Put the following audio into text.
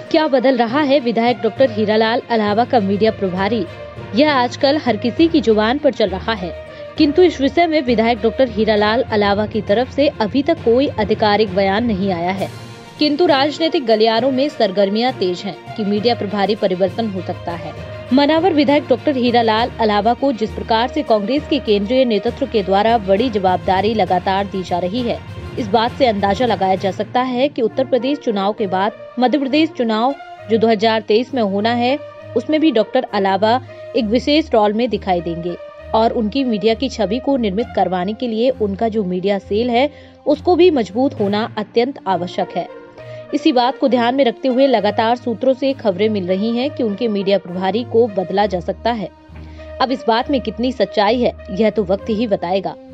क्या बदल रहा है विधायक डॉक्टर हीरालाल अलावा का मीडिया प्रभारी? यह आजकल हर किसी की जुबान पर चल रहा है, किंतु इस विषय में विधायक डॉक्टर हीरालाल अलावा की तरफ से अभी तक कोई आधिकारिक बयान नहीं आया है। किंतु राजनीतिक गलियारों में सरगर्मियां तेज हैं कि मीडिया प्रभारी परिवर्तन हो सकता है। मनावर विधायक डॉक्टर हीरालाल अलावा को जिस प्रकार से कांग्रेस के केंद्रीय नेतृत्व के द्वारा बड़ी जवाबदारी लगातार दी जा रही है, इस बात से अंदाजा लगाया जा सकता है कि उत्तर प्रदेश चुनाव के बाद मध्य प्रदेश चुनाव जो 2023 में होना है, उसमें भी डॉक्टर अलावा एक विशेष रोल में दिखाई देंगे और उनकी मीडिया की छवि को निर्मित करवाने के लिए उनका जो मीडिया सेल है, उसको भी मजबूत होना अत्यंत आवश्यक है। इसी बात को ध्यान में रखते हुए लगातार सूत्रों से खबरें मिल रही हैं कि उनके मीडिया प्रभारी को बदला जा सकता है। अब इस बात में कितनी सच्चाई है, यह तो वक्त ही बताएगा।